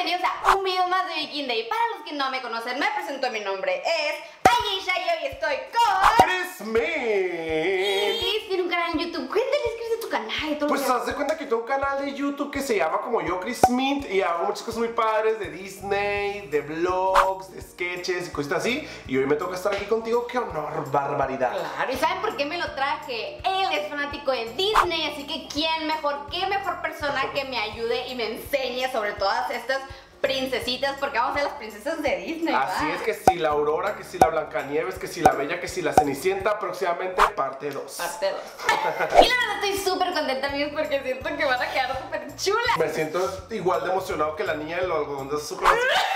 bienvenidos a un video más de Viking Day. Para los que no me conocen, me presento, mi nombre es Ayesha y hoy estoy con... ¡Chris Mint! Chris tiene un canal en YouTube. Cuéntales qué es de tu canal y todo. Pues haz de cuenta que tengo un canal de YouTube que se llama como yo, Chris Mint, y hago muchas cosas muy padres de Disney, de vlogs, de sketches y cositas así. Y hoy me toca estar aquí contigo. ¡Qué honor, barbaridad! Claro, ¿y saben por qué me lo traje? Él es fanático de Disney, así que ¿quién mejor, qué mejor persona que me ayude y me enseñe sobre todas estas princesitas? Porque vamos a ser las princesas de Disney, Así ¿va? es, que si la Aurora, que si la Blancanieves, que si la Bella, que si la Cenicienta, próximamente parte 2. Parte 2. Y la verdad estoy súper contenta, amigos, porque siento que van a quedar súper chulas. Me siento igual de emocionado que la niña del algodón de azúcar.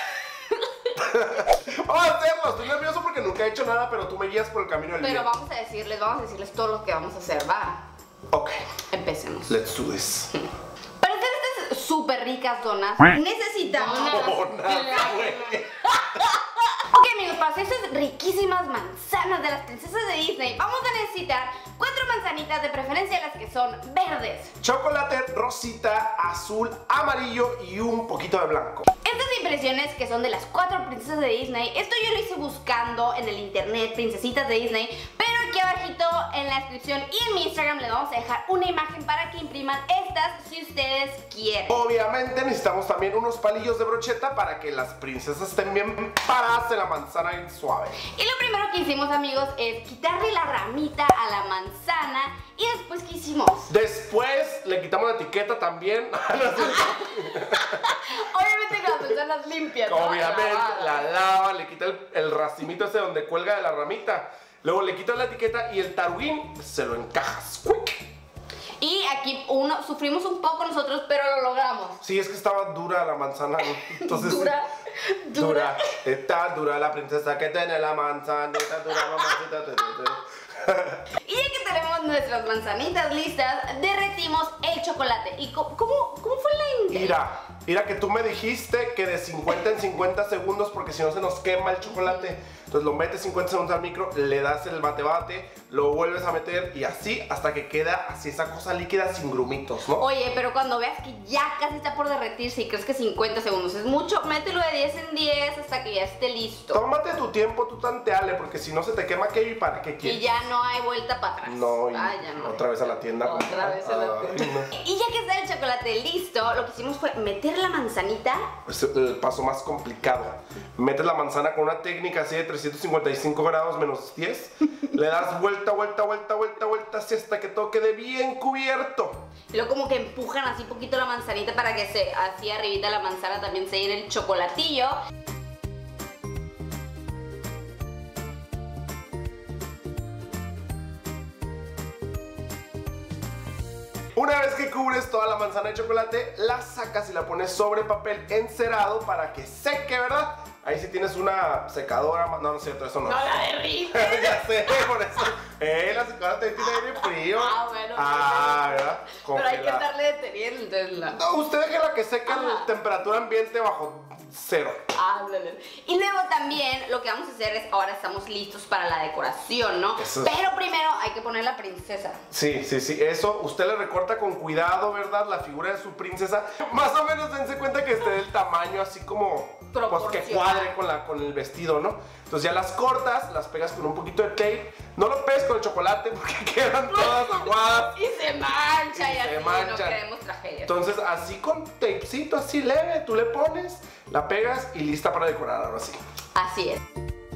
Vamos a hacerlo, estoy nervioso porque nunca he hecho nada, pero tú me guías por el camino del bien. Pero vamos a decirles todo lo que vamos a hacer, ¿va? Ok, Empecemos. let's do this. Para hacer estas súper ricas donas, necesitamos... Donas, güey. Ok, amigos, para hacer estas riquísimas manzanas de las princesas de Disney, vamos a necesitar 4 manzanitas, de preferencia las que son verdes. Chocolate, rosita, azul, amarillo y un poquito de blanco. Estas impresiones que son de las 4 princesas de Disney, esto yo lo hice buscando en el internet, princesitas de Disney, pero aquí abajito en la descripción y en mi Instagram les vamos a dejar una imagen para que impriman estas si ustedes quieren. Obviamente necesitamos también unos palillos de brocheta para que las princesas estén bien paradas en la manzana bien suave. Y lo primero que hicimos, amigos, es quitarle la ramita a la manzana. Y después, ¿qué hicimos? Después le quitamos la etiqueta también. Obviamente con las manzanas limpias, ¿no? Obviamente la lava, le quita el racimito ese donde cuelga de la ramita. Luego le quitas la etiqueta y el taruguín se lo encajas. ¡Quick! Y aquí sufrimos un poco nosotros, pero lo logramos. Sí, es que estaba dura la manzana. Entonces, Dura. Está dura la princesa que tiene la manzana. Está dura, mamacita. Y ya que tenemos nuestras manzanitas listas, derretimos el chocolate. ¿Y cómo fue la idea? Mira que tú me dijiste que de 50 en 50 segundos, porque si no se nos quema el chocolate. Entonces lo metes 50 segundos al micro, le das el bate, lo vuelves a meter y así hasta que queda así esa cosa líquida sin grumitos, ¿no? Oye, pero cuando veas que ya casi está por derretirse y crees que 50 segundos es mucho, mételo de 10 en 10 hasta que ya esté listo. Tómate tu tiempo, tú tanteale, porque si no se te quema aquello y para qué quieres. Y ya no hay vuelta para atrás. No, y ya no. otra vez a la tienda. Otra vez a la tienda. No. Y ya que está el chocolate listo, lo que hicimos fue meter la manzanita. Es el paso más complicado. Metes la manzana con una técnica así de 355 grados menos 10. Le das vuelta así hasta que todo quede bien cubierto. Y luego como que empujan así poquito la manzanita para que así arribita la manzana también se llene el chocolatillo. Una vez que cubres toda la manzana de chocolate, la sacas y la pones sobre papel encerado para que seque, ¿verdad? Ahí sí tienes una secadora, no es cierto, eso no. No la derrites. Ya sé, por eso. La secadora te tiene aire frío. Bueno. ¿Verdad? Pero hay que Congelada. estarle deteniendo, entonces la... No, usted déjela que seque a temperatura ambiente bajo 0. Y luego también lo que vamos a hacer es, ahora estamos listos para la decoración, ¿no? Eso es. Pero primero hay que poner la princesa. Sí, eso usted le recorta con cuidado, ¿verdad? La figura de su princesa. Más o menos dense cuenta que esté del tamaño así como, pues que cuadre con el vestido, ¿no? Entonces ya las cortas, las pegas con un poquito de tape. No lo pegues con el chocolate porque quedan todas aguadas. Y se mancha y así no manchan. queremos tragedia. Entonces así con tapecito, así leve, tú le pones, la pegas y lista para decorar, ahora sí. Así es.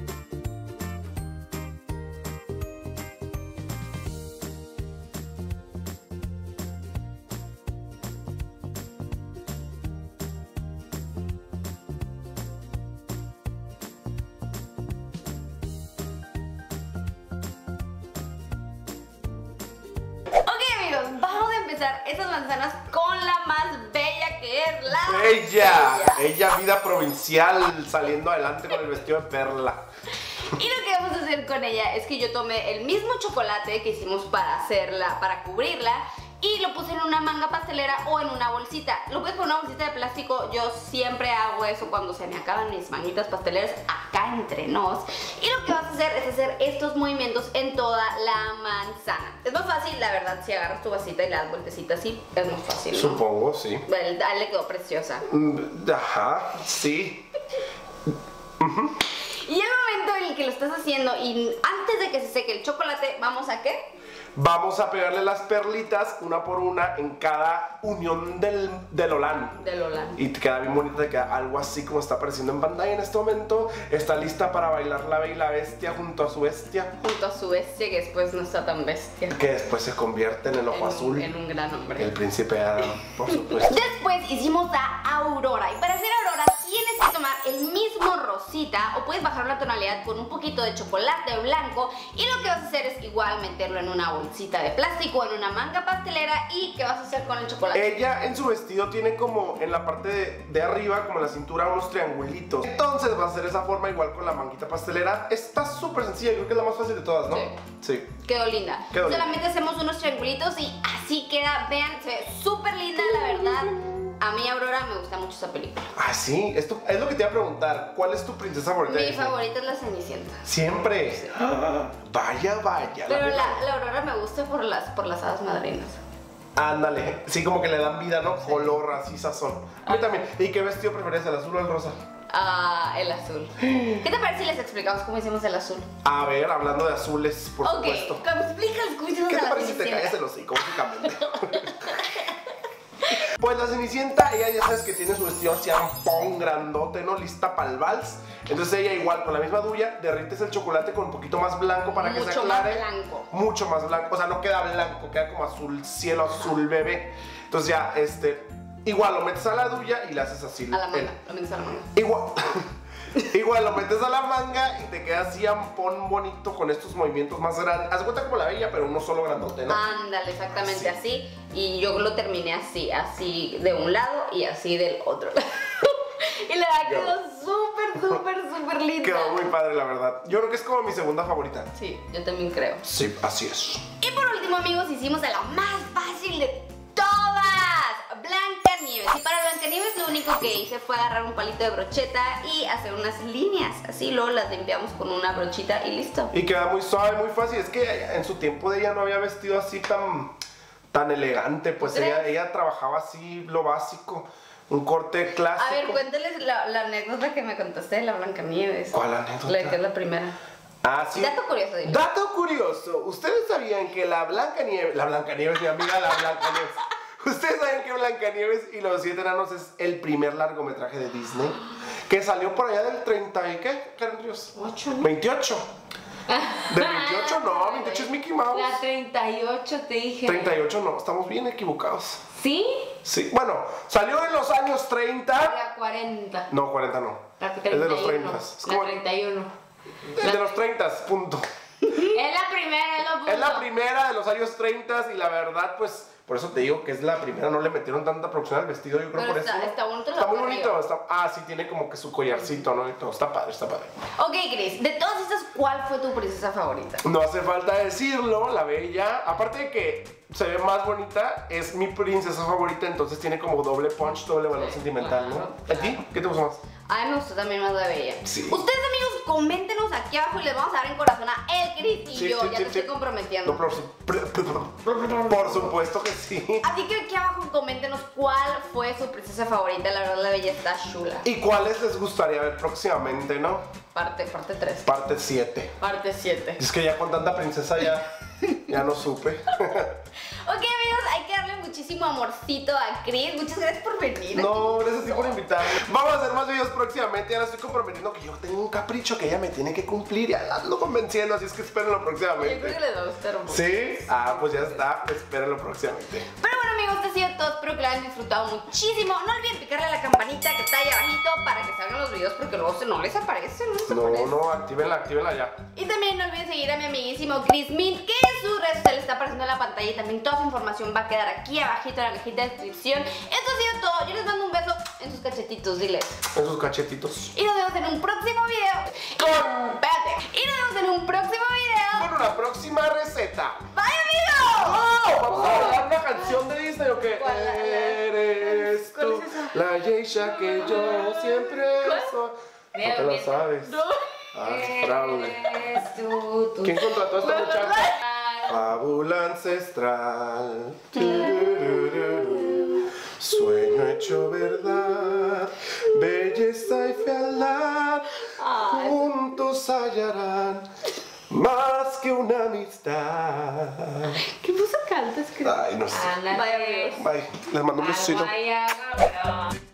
Vamos a empezar estas manzanas con la más bella, que es la Ella vida provincial saliendo adelante con el vestido de perla. Y lo que vamos a hacer con ella es que yo tomé el mismo chocolate que hicimos para hacerla, para cubrirla, y lo puse en una manga pastelera o en una bolsita. Lo puedes poner en una bolsita de plástico, yo siempre hago eso cuando se me acaban mis manguitas pasteleras acá entre nos. Y lo que vas a hacer es hacer estos movimientos en toda la manzana. Es más fácil, la verdad, si agarras tu vasita y le das vueltecitas así, es más fácil, ¿no? Supongo, sí. Bueno, le quedó preciosa. Ajá, sí. Y el momento en el que lo estás haciendo y antes de que se seque el chocolate, ¿vamos a qué? Vamos a pegarle las perlitas una por una en cada unión del Olan. Del Olan. Y te queda bien bonita, te queda algo así como está apareciendo en pantalla en este momento. Está lista para bailar la Bella y la Bestia junto a su bestia. Junto a su bestia, que después no está tan bestia. Que después se convierte en el ojo azul. En un gran hombre. El príncipe Adam, por supuesto. Después hicimos a Aurora. Y para hacer Aurora tienes que tomar el mismo rosita o puedes bajar la tonalidad con un poquito de chocolate blanco. Y lo que vas a hacer es igual meterlo en una bolsita de plástico, en una manga pastelera. ¿Y qué vas a hacer con el chocolate? Ella en su vestido tiene como en la parte de arriba, como en la cintura, unos triangulitos. Entonces va a hacer esa forma igual con la manguita pastelera. Está súper sencilla, creo que es la más fácil de todas, ¿no? Sí. Quedó linda. Quedó Solamente hacemos unos triangulitos y así queda. Vean, se ve súper linda, la verdad. A mí, Aurora, me gusta mucho esa película. Ah, sí, esto es lo que te iba a preguntar. ¿Cuál es tu princesa favorita? Mi favorita es la Cenicienta. Siempre. Sí. Vaya, vaya. Pero la Aurora me gusta por las hadas madrinas. Ándale, sí, como que le dan vida, ¿no? Sí. Color, así, sazón. A mí también. ¿Y qué vestido prefieres, el azul o el rosa? El azul. ¿Qué te parece si les explicamos cómo hicimos el azul? A ver, hablando de azules, por supuesto. Ok, explícales cómo hicimos el azul. ¿Qué te parece si te callas el hocico, básicamente? Pues la Cenicienta, ella ya sabes que tiene su vestido así ampón, grandote, ¿no? Lista para el vals. Entonces ella igual, con la misma duya, derrites el chocolate con un poquito más blanco para que se aclare. Mucho más blanco. Mucho más blanco. O sea, no queda blanco, queda como azul, cielo azul bebé. Entonces ya, igual lo metes a la duya y le haces así. A la manga, lo metes a la manga. Igual lo metes a la manga y te queda así ampón bonito con estos movimientos más grandes. Haz cuenta como la Bella, pero uno solo grandote, ¿no? Ándale, exactamente así. Y yo lo terminé así de un lado y así del otro. Y la verdad quedó súper linda. Quedó muy padre, la verdad. Yo creo que es como mi segunda favorita. Sí, yo también creo. Sí, así es. Y por último, amigos, hicimos a la más fácil de todas, Blancanieves. Y para Blancanieves lo único que hice fue agarrar un palito de brocheta y hacer unas líneas. Así luego las limpiamos con una brochita y listo. Y queda muy suave, muy fácil. Es que en su tiempo de ella no había vestido así tan elegante. Pues ella trabajaba así lo básico. Un corte clásico. A ver, cuéntales la anécdota que me contaste de la Blancanieves. ¿Cuál anécdota? La que es la primera. Ah, sí. Dato curioso, dile. Dato curioso. ¿Ustedes sabían que la Blancanieves, mi amiga la Blancanieves, ustedes saben que Blancanieves y los 7 enanos es el primer largometraje de Disney? Que salió por allá del 30 y ¿qué? Karen Ríos. 8, ¿no? 28. Del 28 no, 28 es Mickey Mouse. La 38 te dije. 38 no, estamos bien equivocados. ¿Sí? Sí, bueno, salió en los años 30. La 40. No, 40 no. La 31. Es de los 30. Es como la 31. De los 30, punto. Es la primera, es lo punto. Es la primera de los años 30 y la verdad, pues, por eso te digo que es la primera. No le metieron tanta producción al vestido, yo creo. Pero por eso. Está bonito. Está muy bonito. Sí, tiene como que su collarcito, ¿no? Y todo. Está padre, está padre. Ok, Cris, de todas estas, ¿cuál fue tu princesa favorita? No hace falta decirlo, la Bella. Aparte de que se ve más bonita, es mi princesa favorita, entonces tiene como doble punch, doble valor sentimental, ¿no? ¿A ti? ¿Qué te gusta más? A mí me gustó también más la Bella. Sí. Ustedes, amigos, coméntenos aquí abajo y les vamos a dar en corazón a el Cris y yo. Ya te estoy comprometiendo. No, por supuesto que sí. Así que aquí abajo coméntenos cuál fue su princesa favorita. La verdad, la Bella está chula. ¿Y cuáles les gustaría ver próximamente, no? Parte 3. Parte 7. Parte 7. Es que ya con tanta princesa ya no supe. Ok, amigos, hay que darle muchísimo amorcito a Cris. Muchas gracias por venir. No, gracias a ti por invitarme. Vamos a hacer más videos próximamente. Ya la estoy comprometiendo que yo tengo un capricho que ella me tiene que cumplir. Ya la ando convenciendo, así es que espérenlo próximamente. Yo creo que les va a gustar mucho. ¿Sí? Pues ya está. Espérenlo próximamente. Pero bueno, amigos, esto ha sido todo. Espero que lo hayan disfrutado muchísimo. No olviden picarle a la campanita que está ahí abajito para que salgan los videos, porque luego no les aparece, No, actívenla ya. Y también no olviden seguir a mi amiguísimo Chris Mint, que su red social está apareciendo en la pantalla y también toda su información va a quedar aquí abajito en la cajita de descripción. Esto ha sido todo. Yo les mando un beso en sus cachetitos, diles. En sus cachetitos. Y nos vemos en un próximo video. Espérate. Y nos vemos en un próximo video. Con una próxima receta. Bye, amigos. ¡Oh! Vamos a bailar una canción. maravilla que yo siempre soy. No te la sabes. No. Ah, fraude. ¿Quién contrató a esta muchacha? Fábula ancestral. Sueño hecho verdad, belleza y fealdad, juntos hallarán más que una amistad. ¿Qué música cantas, creo? Ay, no sé. Vaya, amigos. Bye. Les mando un besito.